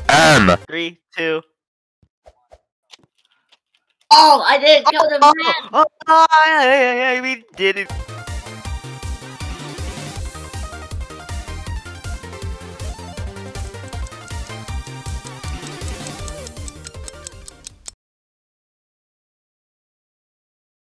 3, 2. Oh, I didn't kill the man. Oh, we did it.